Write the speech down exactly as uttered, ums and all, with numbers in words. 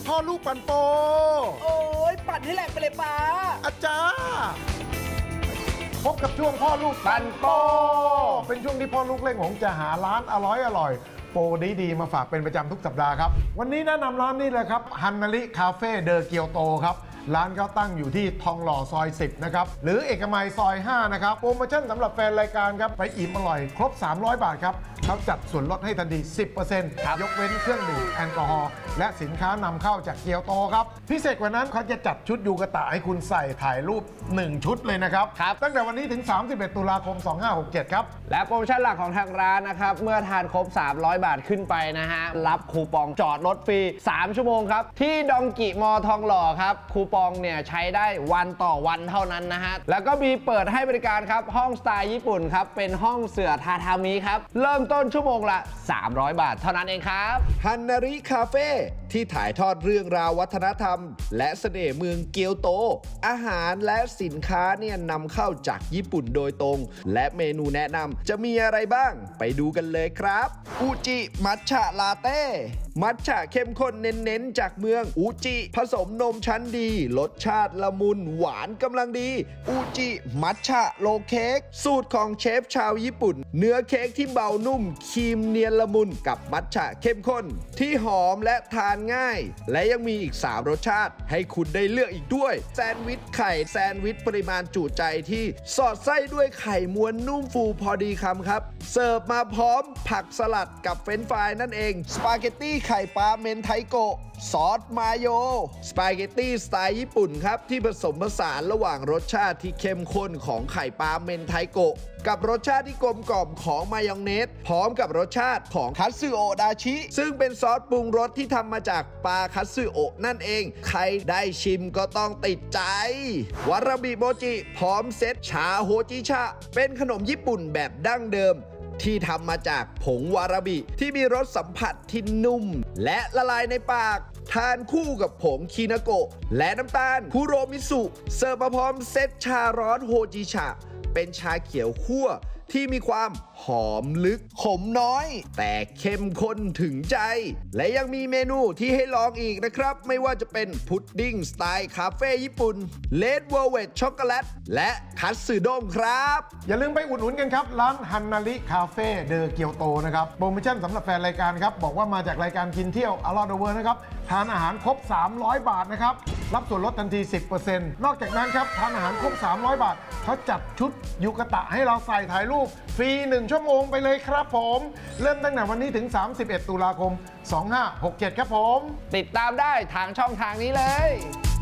พ่อลูกปั่นโปโอ้ยปั่นให้แหลกไปเลยป้าอาจารย์พบกับช่วงพ่อลูกปั่นโปเป็นช่วงที่พ่อลูกเล่งหงจะหาร้านอร่อยอร่อยโปรดีๆมาฝากเป็นประจำทุกสัปดาห์ครับวันนี้แนะนำร้านนี้เลยครับฮันนาริคาเฟ่เดอเกียวโตครับร้านเขาตั้งอยู่ที่ทองหล่อซอยสิบนะครับหรือเอกมัยซอยห้านะครับโปรโมชั่นสำหรับแฟนรายการครับไปอิ่มอร่อยครบสามร้อยบาทครับเขาจัดส่วนลดให้ทันที สิบเปอร์เซ็นต์ ยกเว้นเครื่องดื่มแอลกอฮอล์และสินค้านำเข้าจากเกียวโตครับพิเศษกว่านั้นเขาจะจัดชุดยูกะตะให้คุณใส่ถ่ายรูปหนึ่งชุดเลยนะครับตั้งแต่วันนี้ถึงสามสิบเอ็ดตุลาคมสองห้าหกเจ็ดครับและโปรโมชั่นหลักของทางร้านนะครับเมื่อทานครบสามร้อยบาทขึ้นไปนะฮะรับคูปองจอดรถฟรีสามชั่วโมงครับที่ดองกิมอทองหล่อครับคูปองเนี่ยใช้ได้วันต่อวันเท่านั้นนะฮะแล้วก็มีเปิดให้บริการครับห้องสไตล์ญี่ปุ่นครับเป็นห้องเสื่อทาทามิครับเริ่มต้นชั่วโมงละสามร้อยบาทเท่านั้นเองครับฮันนาริคาเฟ่ที่ถ่ายทอดเรื่องราววัฒนธรรมและเสน่ห์เมืองเกียวโตอาหารและสินค้าเนี่ยนำเข้าจากญี่ปุ่นโดยตรงและเมนูแนะนำจะมีอะไรบ้างไปดูกันเลยครับอุจิมัทฉะลาเต้มัทฉะเข้มข้นเน้นๆจากเมืองอุจิผสมนมชั้นดีรสชาติละมุนหวานกำลังดีอุจิมัทฉะโลเค้กสูตรของเชฟชาวญี่ปุ่นเนื้อเค้กที่เบานุ่มครีมเนียนละมุนกับมัทฉะเข้มข้นที่หอมและทานง่ายและยังมีอีกสามรสชาติให้คุณได้เลือกอีกด้วยแซนด์วิชไข่แซนด์วิชปริมาณจุใจที่สอดไส้ด้วยไข่ม้วนนุ่มฟูพอดีคำครับเสิร์ฟมาพร้อมผักสลัดกับเฟรนช์ฟรายนั่นเองสปาเกตตี้ไข่ปลาเมนไทโกะซอสมาโยสปาเกตตี้สไตล์ญี่ปุ่นครับที่ผสมผสานระหว่างรสชาติที่เข้มข้นของไข่ปลาเมนไทโกะกับรสชาติที่กลมกล่อมของมายองเนสพร้อมกับรสชาติของคัตสึโอะดาชิซึ่งเป็นซอสปรุงรสที่ทำมาจากปลาคัตสึโอะนั่นเองใครได้ชิมก็ต้องติดใจวาราบิโมจิพร้อมเซตชาโฮจิชะเป็นขนมญี่ปุ่นแบบดั้งเดิมที่ทำมาจากผงวาราบิที่มีรสสัมผัสที่นุ่มและละลายในปากทานคู่กับผงคินาโกะและน้ำตาลคุโรมิสุเสิร์ฟมาพร้อมเซตชาร้อนโฮจิชะเป็นชาเขียวคั่วที่มีความหอมลึกขมน้อยแต่เข้มข้นถึงใจและยังมีเมนูที่ให้ลองอีกนะครับไม่ว่าจะเป็นพุดดิ้งสไตล์คาเฟ่ญี่ปุ่นเลดเวลเวทช็อกโกแลตและคัตสึด้งครับอย่าลืมไปอุดหนุนกันครับร้านฮันนาริคาเฟ่เดอเกียวโตนะครับโปรโมชั่นสำหรับแฟนรายการครับบอกว่ามาจากรายการกินเที่ยวอร่อยเดอะเวิลด์นะครับทานอาหารครบสามร้อยบาทนะครับรับส่วนลดทันที สิบเปอร์เซ็นต์ นอกจากนั้นครับทานอาหารครบสามร้อยบาทเขาจัดชุดยูกะตะให้เราใส่ถ่ายรูปฟรีหนึ่งชั่วโมงไปเลยครับผมเริ่มตั้งแต่วันนี้ถึงสามสิบเอ็ดตุลาคมสองห้าหกเจ็ดครับผมติดตามได้ทางช่องทางนี้เลย